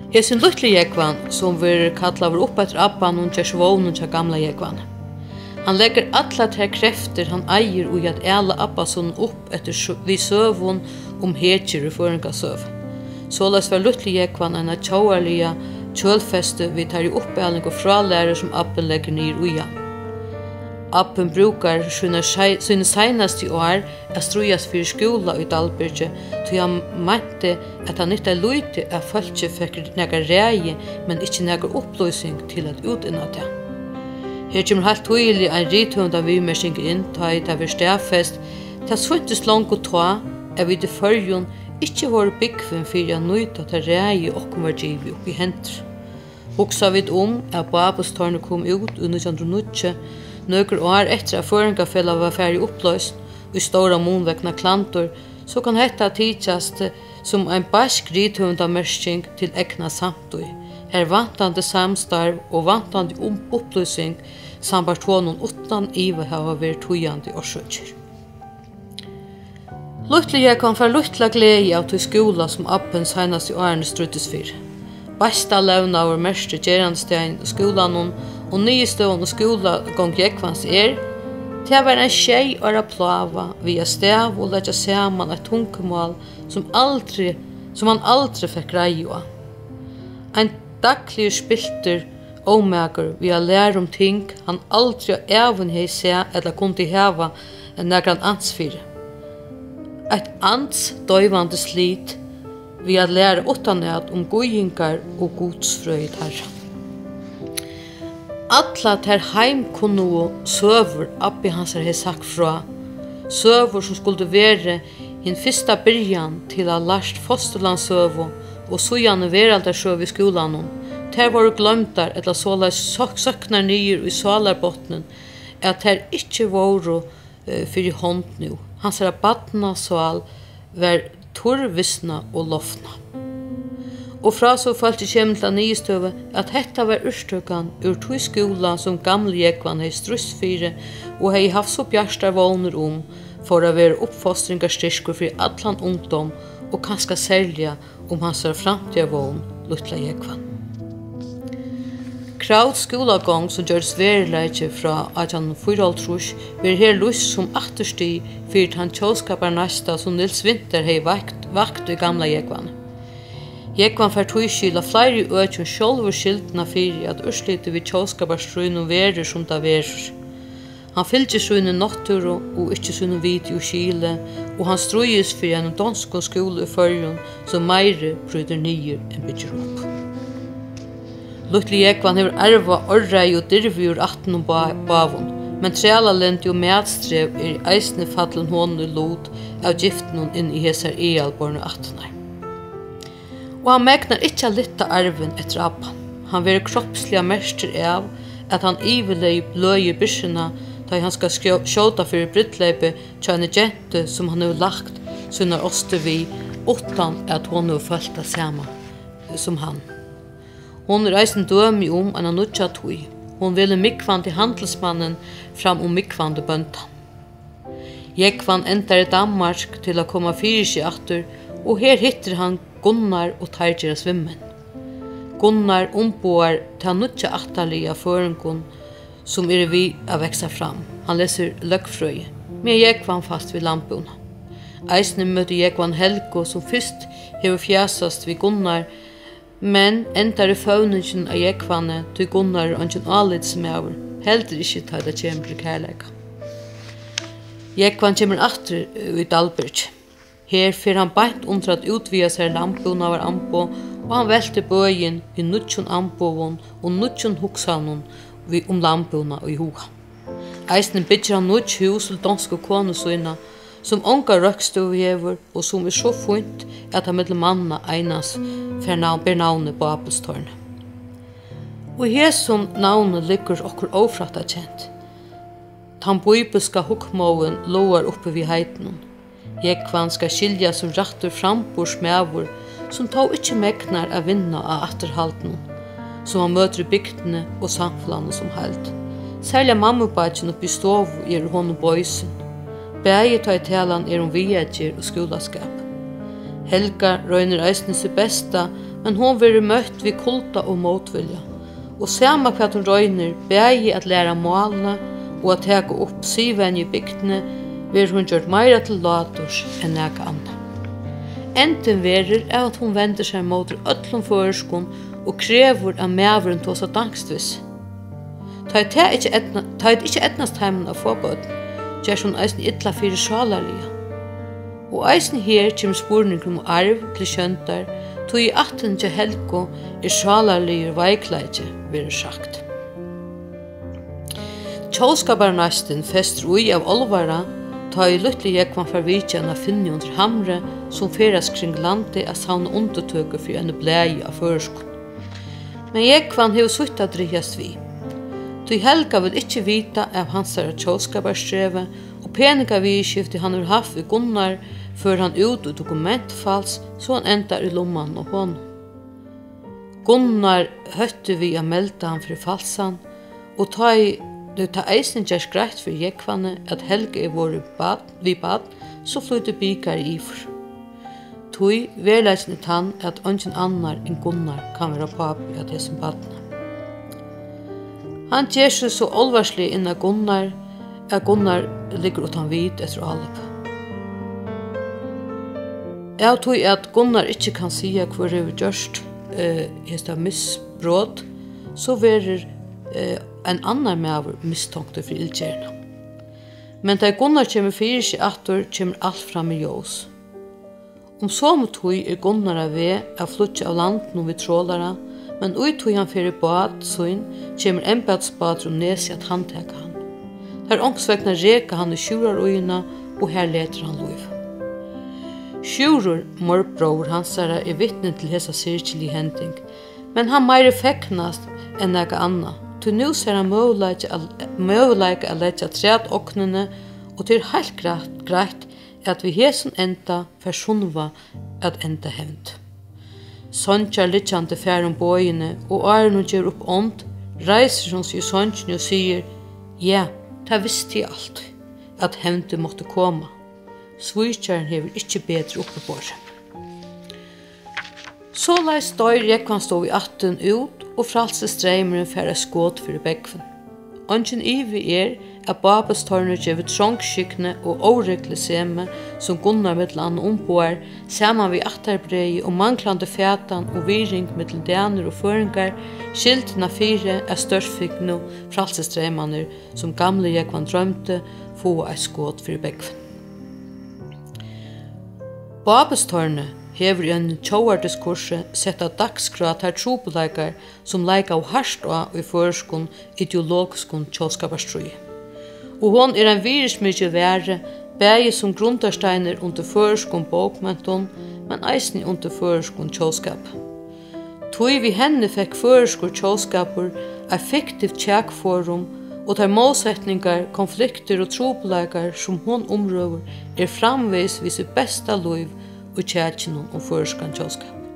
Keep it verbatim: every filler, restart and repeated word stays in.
Er sin luttli jekvan, som vi kallar upp etter abban og gjør svånen til gamla jekvan. Han legger alla ter krefter han eier og at æla abbason upp etter vi søvun om hetjer i føringa søv. Såleis var luttli jekvan en tjauarliga kjølfeste vi tar i oppæling og fralærer som abben legger nir uja. Abben brukar sine seinaste år a strujas fyrir skóla i Dalbyrge, til han mente at han ikke løyte at folket fikk nega rægi, men ikke nega oppløsning til at utinna det. Her kommer helt tydelig en rithunda vimersing inn, ta i det vi stedfest, det svuntes langt og ta, at vi til førjun ikke var byggven fyrir å nøyta til rægi og var givet opp i henter. Hoksa vi om at Babelstornet kom ut i nitjan hundre og níggju, Nøkker år etter at føringafella var ferdig oppløst og i stora monvekna klantor, så kan hetta tidjast som en barsk rithundamersking til egna samtøy. Her vantande samstarv og vantande um oppløsing sambart honom utan ive hava vært tujandi orsøkjer. Luttlige kan få luttla glede av til skola som appen senast i årene struttes for. Basta levna over mestre gerandstein og skolanon og nye stående skola gong jekvans er, til var en tjei åra plava via stav og letja saman et tunkemål som aldri, som han aldri fikk greie av. Ein daglig spilter omeger via lære om ting han aldri even hei se eller kunde heva en negran ansfyr. Et ans døyvande slit via lære utanat om gojingar og godsfrøyd herra. Alla ter heim kunnu søvur abbi hans hei sagt fra, søvur som skulle være hin fyrsta byrjan til a lært fosterlandssøvu og sujane veraldarsøv i skolanon, ter var glømtar etla såla søknar nyer i salarbotnen, at ter ikkje voru uh, fyrir hånd nu. Hans er badna sval var torrvisna og lofna. Og fra så falt det kjem til nystøve at hetta var urstøkan ur tog skola som gamle jekvan hei strussfire og hei haft så bjarstar vågner om for å være oppfostringarstyrkur for allan ungdom og kanskje særlig om hans er framtida vågn luttla jekvan. Kraut skolagång som gjørs verileitje fra atjan fyrholtrus vil her lus som achtersti fyrir han tjåskapar næsta som Nils Winter hei vakt, vakt i gamla jekvan. Jekvan fær tøyskila flere økjum sjálfur skildna fyrir at urslitet vi tjåskaparstrøynum verir som det verir. Han fylgjer søyne natturo og ikkje søyne video skile, og han strøyes fyrir en dansk skole i førjun som meire bryter nyer enn bygger opp. Luttli Jekvan hefur erva orrei og dirvi ur atten og bavun, men trelalenti og medstrev er eisne fallen hånd i lot av giften inn i hesar ealborne attenar. Og han megnar ikkje litta arven etter abban. Han verer kroppsliga mester av at han ivelei bløye byrsina da han skal skjåta fyrir brittleipe tja en jente som han har lagt sunnar oster vi utan at hon har følt det samme som han. Hon reisen dømi om en nutja tui. Hon ville mikvan til handelsmannen fram om mikvan til bøntan. Jekvan endar i Danmark til å komme fyrir seg atter, og her hittir han Gunnar og Terjera svimmen. Gunnar omboar til nutja attalia føringun som er vi å veksa fram. Han leser løkkfrøye, men Jekvan fast vid lampuna. Eisne møtte Jekvan Helgo som fyrst hever fjasast vid Gunnar, men endar i fauningen av Jekvane til Gunnar og en alitsmæver, heldur ikkje ta det kjemper til kærleika. Jekvan kjemmer atter i Dalbyrge. Her fyrir han beint under at utvia seg lampuna var ambo, og han velte bøyen i nutjon ambovon og nutjon hoksanon om lampuna og i hoga. Eisne byggjer han nutj hus til danske konesøyna, som onga røkstøv hever, og som er så funt at han mellom manna einas ber navnet Babelstornet. Og her som navnet ligger okkur ofratta kjent. Han bøybeska hukmåen loar oppe vid heitnon. Jekvan skal skilja som rattur frambors mævur, som tå ikkje megnar a vinna av atterhalten, som han møter i bygdene og samflandet som held. Særlig mammubadjen oppi stovu er hon og boysen. Begge ta i talan er om viedjer og skolaskap. Helga røyner eisne sitt besta, men hon veru møtt vi kulda og motvilja. Og sama hva hun røyner, bægi at læra målene og at teka opp syvenje i bygdene, ver hun gjort meira til lators enn neka anna. Enten verir er at hun vender seg mot öllum føreskon og krever at mæveren tås av dangstvis. Ta det ikkje etnast heimen av forbøden, gjør hun eisen ytla fyrir sjalarlige. Og eisen her kjem spurning om arv til kjøntar, tog i atten til helko er sjalarlige veikleidje, vil sagt. Tjåskabarnasten fester ui av olvara, ta i luttlig jekvan farvitjan av finne under hamre som feras kring landet av savne undertøker for en blæge av føreskon. Men jekvan hev sutta drihjast vi. Tui Helga vil ikkje vita av hansara tjåskabarstreve og peninga vi skifti han har haft i Gunnar før han ut og dokumentfals så han endar i lomman og hon. Gunnar høtte vi a melda han for falsan og ta i Det tar eisen gjør greit for jekvanne at Helge er våre bad, vi bad, så flytter bykar i for. Tui verleisen er tann at ungen annar enn Gunnar kan være papi av desse badene. Han gjør seg så olvarslig innan Gunnar at Gunnar ligger utan vid etter alep. Jeg tui at Gunnar ikke kan sia hvor det er gjørst eh, hesta missbrot, så verer eh, en annan mæver misstångte for ildgjerna. Men da Gunnar kjemur fyrir seg attor, kjemur alt fram i ljós. Om så mot hui er Gunnar av ved av flutja av landen og vid trålara, men ui tui han fyrir bad, sånn, kjemur embedsbader om nesi at han teka han. Her ångsvekna reka han i sjúrar uina, og her leter han luiv. Sjúrur, morbror hansara, er vittnen til hesa sirkjelig hending, men han meire feknast enn nega anna. Tu nu ser han møvleik a letja træt oknene, og til heilt greit at vi hesen enda fersunva at enda hevnd. Sonjar litjande fær om bøyene, og Arno gjør opp ånd, reiser hon seg i sonjene og sier, ja, ta visste jeg alt, at hevnde måtte koma. Svíkjaren hever ikkje bedre oppe på seg. Så lai støyr jekvan stå i atten ut, og fralse streimeren færa skåt fyrir begven. Ongen ivi er at babestorner gjeve trongskykne og årekle seme som Gunnar mittel anna omboar, saman vi attarbrei og manglande fætan og viring mittel daner og føringar, skiltina fire er størfignu fralse streimaner som gamle jekvan drømte få ei skåt fyrir begven. Babestorne hever i en tjóardiskurse sett av dagskrat her trobeleikar som leika av harst og i føreskon ideologiskon tjóskaparstrui. Og hon er en virismykje være, bægi som grundarsteiner under føreskon bókmenton, men eisni under føreskon tjóskap. Tui vi henne fekk føreskor tjóskapur er fiktivt tjekforum, og der målsetningar, konflikter og trobeleikar som hon omrøver er framveis vid sitt besta liv og tjætjennom om føreskan tjóskap.